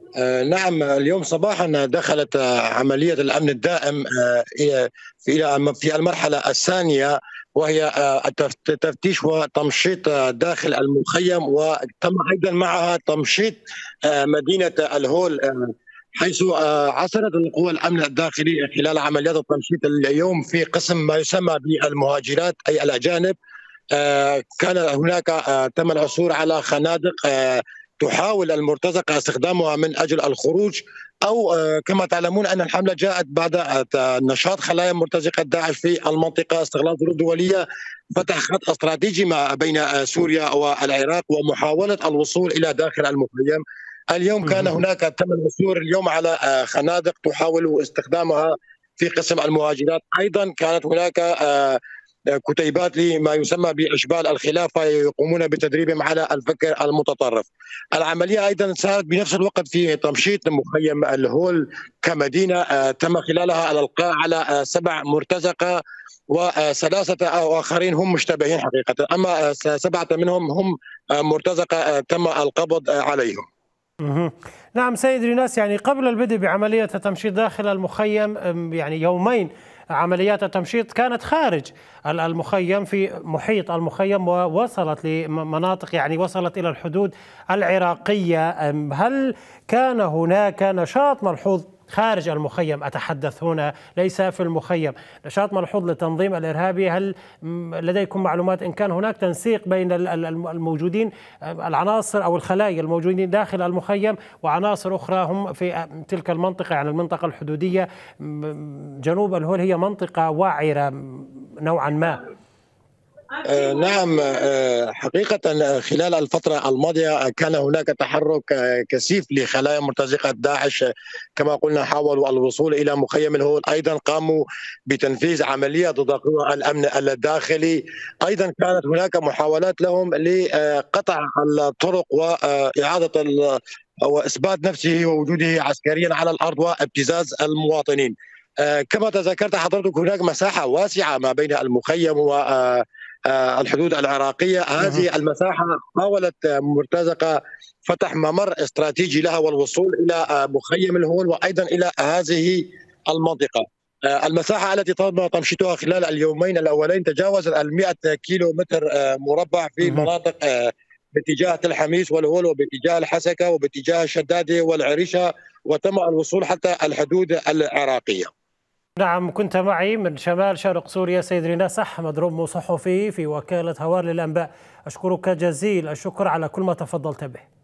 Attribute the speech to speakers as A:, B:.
A: نعم، اليوم صباحا دخلت عملية الأمن الدائم في المرحلة الثانية، وهي تفتيش وتمشيط داخل المخيم، وتم أيضا معها تمشيط مدينة الهول، حيث عثرت القوى الأمن الداخلي خلال عمليات التمشيط اليوم في قسم ما يسمى بالمهاجرات أي الأجانب. كان هناك تم العثور على خنادق تحاول المرتزقة استخدامها من أجل الخروج، أو كما تعلمون أن الحملة جاءت بعد نشاط خلايا مرتزقة داعش في المنطقة، استغلال ظروف دولية، فتح خط استراتيجي ما بين سوريا والعراق ومحاولة الوصول إلى داخل المخيم. اليوم كان هناك تم العثور اليوم على خنادق تحاول استخدامها في قسم المهاجرات. أيضا كانت هناك كتيبات لما يسمى بإشبال الخلافة يقومون بتدريبهم على الفكر المتطرف. العملية أيضا سارت بنفس الوقت في تمشيط مخيم الهول كمدينة، تم خلالها الإلقاء على 7 مرتزقة و3 آخرين هم مشتبهين حقيقة، أما 7 منهم هم مرتزقة تم القبض عليهم.
B: نعم سيد ريناس، يعني قبل البدء بعملية التمشيط داخل المخيم يعني يومين عمليات التمشيط كانت خارج المخيم في محيط المخيم، ووصلت لمناطق يعني وصلت إلى الحدود العراقية. هل كان هناك نشاط ملحوظ خارج المخيم؟ أتحدث هنا ليس في المخيم، نشاط ملحوظ للتنظيم الإرهابي. هل لديكم معلومات إن كان هناك تنسيق بين الموجودين العناصر أو الخلايا الموجودين داخل المخيم وعناصر أخرى هم في تلك المنطقة، يعني المنطقة الحدودية جنوب الهول هي منطقة وعرة نوعا ما؟
A: نعم، حقيقة خلال الفترة الماضية كان هناك تحرك كثيف لخلايا مرتزقة داعش، كما قلنا حاولوا الوصول إلى مخيم الهول، أيضا قاموا بتنفيذ عملية ضد قوى الأمن الداخلي. أيضا كانت هناك محاولات لهم لقطع الطرق وإعادة وإثبات نفسه ووجوده عسكريا على الأرض وابتزاز المواطنين. كما تذكرت حضرتك هناك مساحة واسعة ما بين المخيم و الحدود العراقية. هذه المساحة حاولت مرتزقة فتح ممر استراتيجي لها والوصول إلى مخيم الهول وأيضا إلى هذه المنطقة. المساحة التي تم تمشيطها خلال اليومين الأولين تجاوزت 100 كيلو متر مربع في مناطق باتجاه تل حميس والهول وباتجاه الحسكة وباتجاه الشدادة والعريشة، وتم الوصول حتى الحدود العراقية.
B: نعم، كنت معي من شمال شرق سوريا سيد ريناس أحمد رمو، صحفي في وكالة هوار للأنباء. أشكرك جزيل الشكر على كل ما تفضلت به.